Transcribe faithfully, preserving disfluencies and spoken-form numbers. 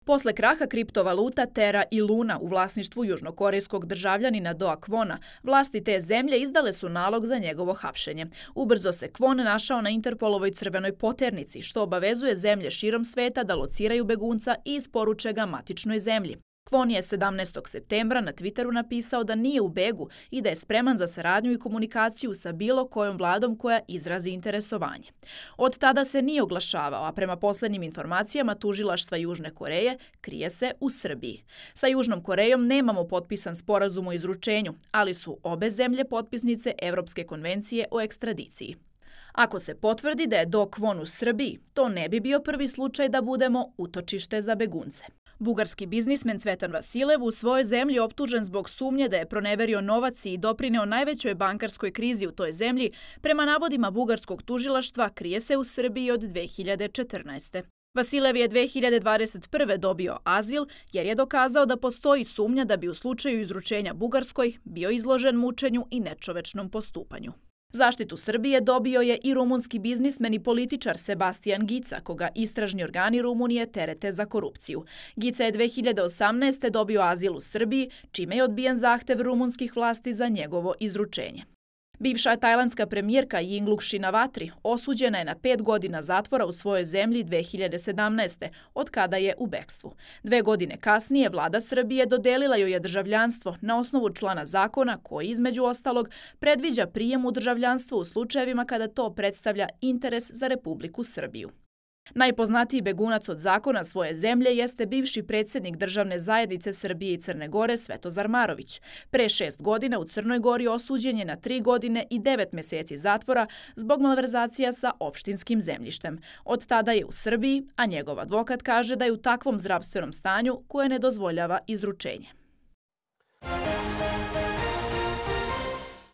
Posle kraha kriptovaluta Terra i Luna u vlasništvu južnokorejskog državljanina Do Kwona, vlasti te zemlje izdale su nalog za njegovo hapšenje. Ubrzo se Kwon našao na Interpolovoj crvenoj poternici, što obavezuje zemlje širom sveta da lociraju begunca i isporuče ga matičnoj zemlji. Kwon je sedamnaestog septembra na Twitteru napisao da nije u begu i da je spreman za saradnju i komunikaciju sa bilo kojom vladom koja izrazi interesovanje. Od tada se nije oglašavao, a prema poslednjim informacijama tužilaštva Južne Koreje krije se u Srbiji. Sa Južnom Korejom nemamo potpisan sporazum o izručenju, ali su obe zemlje potpisnice Evropske konvencije o ekstradiciji. Ako se potvrdi da je Do Kwon u Srbiji, to ne bi bio prvi slučaj da budemo utočište za begunce. Bugarski biznismen Cvetan Vasilev u svojoj zemlji optužen zbog sumnje da je proneverio novac i doprineo najvećoj bankarskoj krizi u toj zemlji, prema navodima bugarskog tužilaštva, krije se u Srbiji od dve hiljade četrnaeste. Vasilev je dve hiljade dvadeset prve dobio azil jer je dokazao da postoji sumnja da bi u slučaju izručenja Bugarskoj bio izložen mučenju i nečovečnom postupanju. Zaštitu Srbije dobio je i rumunski biznismen i političar Sebastian Gica, koga istražni organi Rumunije terete za korupciju. Gica je dve hiljade osamnaeste dobio azil u Srbiji, čime je odbijen zahtev rumunskih vlasti za njegovo izručenje. Bivša tajlandska premijerka Yingluck Shinawatri osuđena je na pet godina zatvora u svojoj zemlji dve hiljade sedamnaeste, od kada je u bekstvu. Dve godine kasnije vlada Srbije dodelila joj je državljanstvo na osnovu člana zakona koji, između ostalog, predviđa prijem u državljanstvo u slučajevima kada to predstavlja interes za Republiku Srbiju. Najpoznatiji begunac od zakona svoje zemlje jeste bivši predsjednik državne zajednice Srbije i Crne Gore Svetozar Marović. Pre šest godina u Crnoj Gori osuđen je na tri godine i devet meseci zatvora zbog malverzacija sa opštinskim zemljištem. Od tada je u Srbiji, a njegov advokat kaže da je u takvom zdravstvenom stanju koje ne dozvoljava izručenje.